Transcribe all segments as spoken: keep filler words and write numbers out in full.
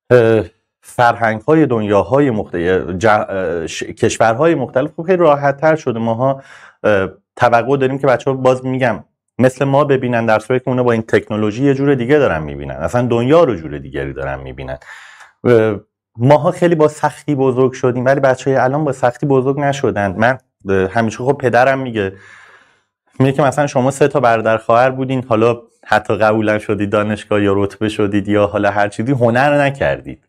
فرهنگ‌های دنیاهای مختلف، کشورهای مختلف خب خیلی راحت‌تر شده. ماها توقع داریم که بچه‌ها باز میگم مثل ما ببینن، در صورتی که اونا با این تکنولوژی یه جور دیگه دارن میبینن، اصلا دنیا رو جور دیگری دارن میبینن. ماها خیلی با سختی بزرگ شدیم ولی بچه‌های الان با سختی بزرگ نشدن. من همیشه خب پدرم میگه میگه که مثلا شما سه تا برادر خواهر بودین، حالا حتی قبول شدید دانشگاه یا رتبه شدید یا حالا هر چیزی، هنر نکردید.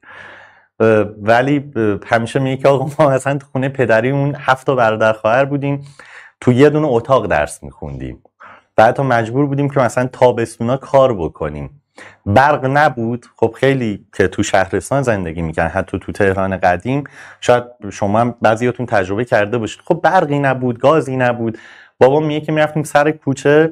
ولی همیشه میگه که آقا ما مثلا تو خونه پدریمون هفت تا برادر خواهر بودیم، تو یه دونه اتاق درس میخوندیم، بعد تا مجبور بودیم که مثلا تابستونا کار بکنیم. برق نبود. خب خیلی که تو شهرستان زندگی میکنن، حتی تو تهران قدیم، شاید شما هم بعضیاتون تجربه کرده باشید، خب برقی نبود، گازی نبود. بابا میگه که میرفتیم سر کوچه،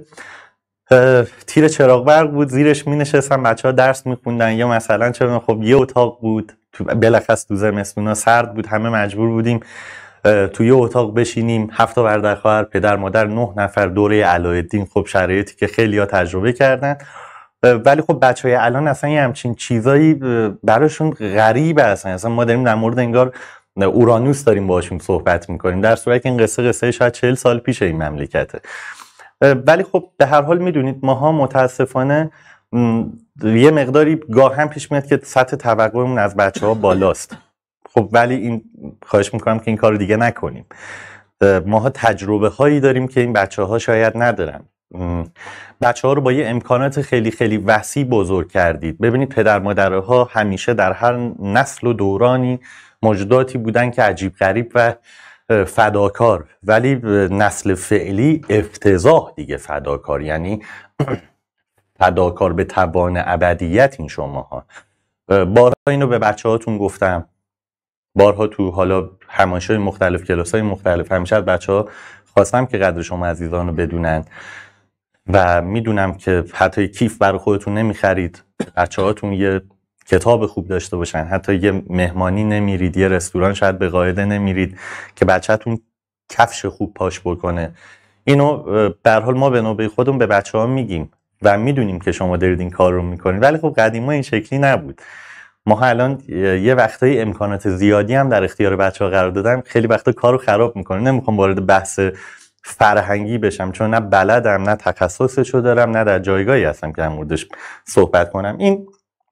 تیر چراغ برق بود، زیرش مینشستن بچه‌ها درس میخوندن، یا مثلا چرا خب یه اتاق بود، تو بلخص تو زمستونا سرد بود، همه مجبور بودیم توی اتاق بشینیم، هفت تا برادر خواهر، پدر مادر، نه نفر، دوره علایالدین. خب شرایطی که خیلی‌ها تجربه کردن. ولی خب بچهای الان اصلا یه همچین چیزایی براشون غریبه. اصلا اصلا ما داریم در مورد انگار اورانوس داریم باهاشون صحبت میکنیم، در صورتی که این قصه قصه شاید چهل سال پیش این مملکته. ولی خب به هر حال میدونید ماها متاسفانه یه مقداری گاه هم پیش میاد که سطح توقعمون از بچه‌ها بالاست. خب ولی این خواهش میکنم که این کارو دیگه نکنیم. ماها تجربه هایی داریم که این بچه‌ها شاید ندارن. بچه‌ها رو با یه امکانات خیلی خیلی وسیع بزرگ کردید. ببینید پدر مادرها همیشه در هر نسل و دورانی موجوداتی بودن که عجیب غریب و فداکار، ولی نسل فعلی افتضاح دیگه فداکار، یعنی فداکار به توان ابدیت. این شماها بارها اینو به بچه‌هاتون گفتم، بارها تو حالا همایش‌های مختلف، کلاس‌های مختلف، همیشه از بچه‌ها خواستم که قدر شما عزیزان رو بدونن و میدونم که حتی کیف برای خودتون نمیخرید، بچه‌هاتون یه کتاب خوب داشته باشن، حتی یه مهمانی نمیرید، یه رستوران شاید به قاعده نمیرید که بچه‌تون کفش خوب پاش بکنه. اینو به هر حال ما به نوبه خودمون به بچه‌ها میگیم و میدونیم که شما دارید این کار رو میکنید، ولی خب قدیما این شکلی نبود. ما الان یه وقتایی امکانات زیادی هم در اختیار بچه‌ها قرار دادن، خیلی وقتا کارو خراب میکنه. نمیخوام وارد بحث فرهنگی بشم چون نه بلدم، نه تخصصشو دارم، نه در جایگاهی هستم که در موردش صحبت کنم. این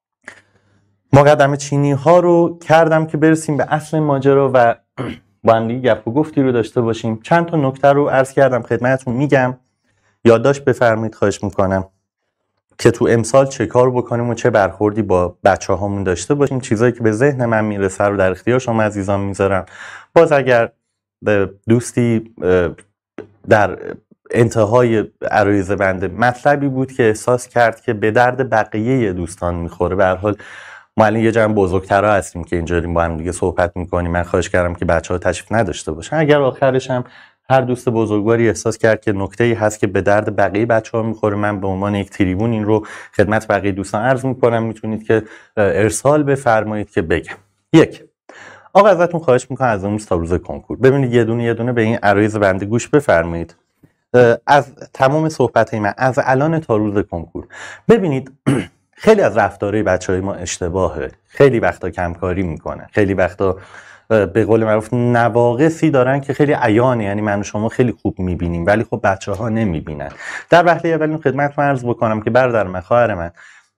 مقدمه چینی ها رو کردم که برسیم به اصل ماجرا و با هم دیگه گپ و گفتی رو داشته باشیم. چند تا نکته رو عرض کردم خدمتتون، میگم یادداشت بفرمایید خواهش میکنم که تو امسال چه کار بکنیم و چه برخوردی با بچه‌هامون داشته باشیم. چیزایی که به ذهن من میرسه رو در اختیار شما عزیزان میذارم. باز اگر دوستی در انتهای عرایض بنده مطلبی بود که احساس کرد که به درد بقیه دوستان میخوره، به هر حال ما الان یه جمع بزرگترا هستیم که اینجا با هم دیگه صحبت میکنیم، من خواهش کردم که بچه‌ها تشریف نداشته باشن. اگر آخرش هم هر دوست بزرگواری احساس کرد که نکته‌ای هست که به درد بقیه بچه‌ها میخوره، من به عنوان یک تریبون این رو خدمت بقیه دوستان عرض میکنم، میتونید که ارسال بفرمایید که بگم. یک، آقا ازتون خواهش میکنم از امروز تا روز کنکور ببینید یه دونه یه دونه به این عرایض بنده گوش بفرمایید. از تمام صحبت‌های من از الان تا روز کنکور ببینید خیلی از رفتارهای بچه‌های ما اشتباهه، خیلی وقتا کمکاری میکنن، خیلی وقتا به قول معروف نواقصی دارن که خیلی عیانه، یعنی من و شما خیلی خوب میبینیم ولی خب بچه‌ها نمیبینن. در وهله اول خدمتتون عرض بکنم که برادر من، خواهر من،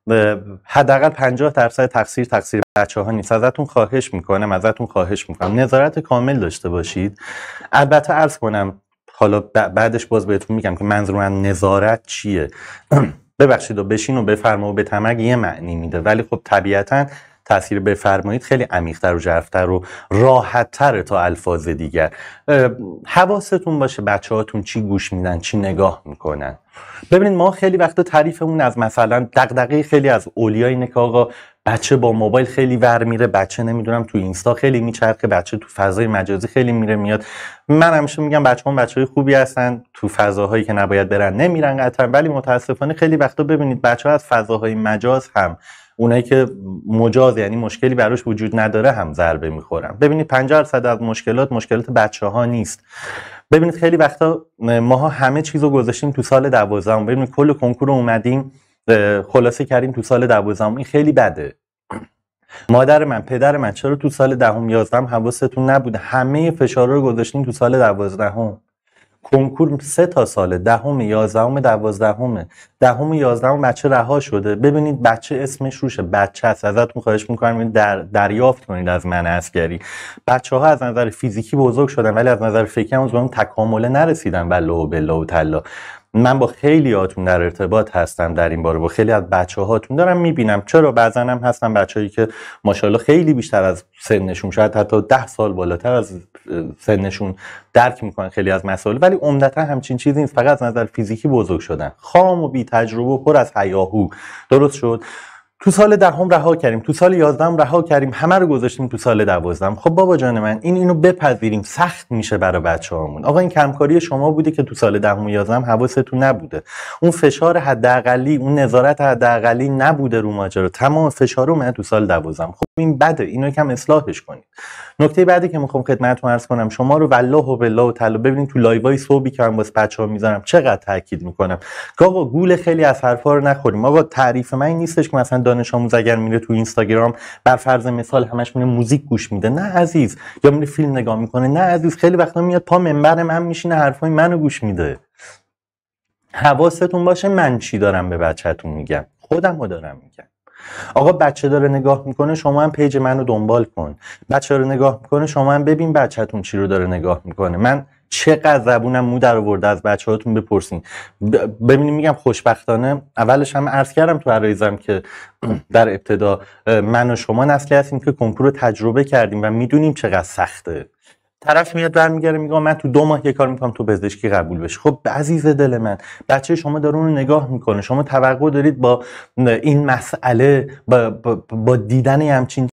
حداقل پنجاه درصد تقصیر تقصیر بچه‌ها نیست. ازتون خواهش میکنم ازتون خواهش میکنم نظارت کامل داشته باشید. البته عرض کنم حالا بعدش باز بهتون میگم که منظور من نظارت چیه. ببخشید و بشین و بفرما و به تمگ یه معنی میده، ولی خب طبیعتاً تاثیر بفرمایید خیلی عمیق‌تر و ژرف‌تر و راحت‌تر تا الفاظ دیگر. حواستون باشه بچه‌هاتون چی گوش میدن، چی نگاه میکنن. ببینید ما خیلی وقتا تعریفمون از مثلا دغدغه خیلی از اولیاء اینه که آقا بچه با موبایل خیلی ور میره، بچه نمیدونم تو اینستا خیلی میچرخه، بچه تو فضای مجازی خیلی میره میاد. من همیشه میگم بچه‌ها بچه‌های خوبی هستن، تو فضاهایی که نباید برن نمیرن قطعا، ولی متاسفانه خیلی وقتا ببینید بچه‌ها از فضاهای مجاز هم، اونایی که مجاز یعنی مشکلی براش وجود نداره، هم ضربه میخورن. ببینید پنجاه درصد از مشکلات مشکلات بچه‌ها نیست. ببینید خیلی وقتا ماها همه چیزو گذاشتیم تو سال دوازدهم. ببینید کل کنکور اومدیم خلاصه کردیم تو سال دوازدهم. این خیلی بده. مادر من، پدر من، چرا تو سال دهم یازدهم حواستون نبوده؟ همه فشارا رو گذاشتین تو سال دوازدهم. کنکور سه تا ساله، دهم، یازدهم، دوازدهمه. دهم و یازدهم بچه رها شده. ببینید بچه اسمش روشه، بچه است. ازتون خواهش میکنم این در دریافت کنید از من عسکری. بچه ها از نظر فیزیکی بزرگ شدن ولی از نظر فکری هم اون تکامل نرسیدن. بالله و بالله و تلا. من با خیلی هاتون در ارتباط هستم در این باره، با خیلی از بچه هاتون دارم میبینم. چرا بعضا هم هستن بچه‌هایی که ماشاءالله خیلی بیشتر از سنشون، شاید حتی ده سال بالاتر از سنشون درک میکنن خیلی از مسائل، ولی عمدتا همچین چیزی نیست. فقط از نظر فیزیکی بزرگ شدن، خام و بی تجربه و پر از هیاهو. درست شد. تو سال دهم رها کردیم، تو سال یازدهم رها کردیم، همه رو گذاشتیم تو سال دوازدهم. خب بابا جان من، این اینو بپذیریم، سخت میشه برای بچه‌هامون. آقا این کمکاری شما بوده که تو سال دهم و یازدهم حواستون نبوده. اون فشار حداقلی، اون نظارت حداقلی نبوده رو ماجرا. تمام فشار اومد تو سال دوازدهم. خب این بده، اینو یکم اصلاحش کنید. نکته بعدی که میخوام خدمتتون عرض کنم، شما رو والله و بالله و تعالی ببینید تو لایوهای صبحی که من واسه بچه‌ها میذارم چقدر تاکید میکنم که آقا گول خیلی از حرفا رو نخوریم. آقا تعریف من این نیستش که مثلا دانش آموز اگر میره تو اینستاگرام بر فرض مثال همش میره موزیک گوش میده، نه عزیز، یا میره فیلم نگاه میکنه، نه عزیز. خیلی وقتا میاد پا منبر من میشینه حرفای منو گوش میده. حواستون باشه من چی دارم به بچه‌تون میگم، خودمو دارم میگم. آقا بچه داره نگاه میکنه، شما هم پیج منو دنبال کن. بچه رو نگاه میکنه، شما هم ببین بچه‌تون چی رو داره نگاه میکنه. من چقدر زبونم مو در آورده از بچه‌هاتون بپرسین. ببینید میگم خوشبختانه اولش هم عرض کردم تو عرایزم که در ابتدا من و شما نسلی هستیم که کنکور رو تجربه کردیم و میدونیم چقدر سخته. طرف میاد برمیگره میگه من تو دو ماه یه کار میکنم تو پزشکی قبول بشی. خب عزیز دل من، بچه شما داره اون رو نگاه میکنه، شما توقع دارید با این مسئله با, با, با دیدن همچین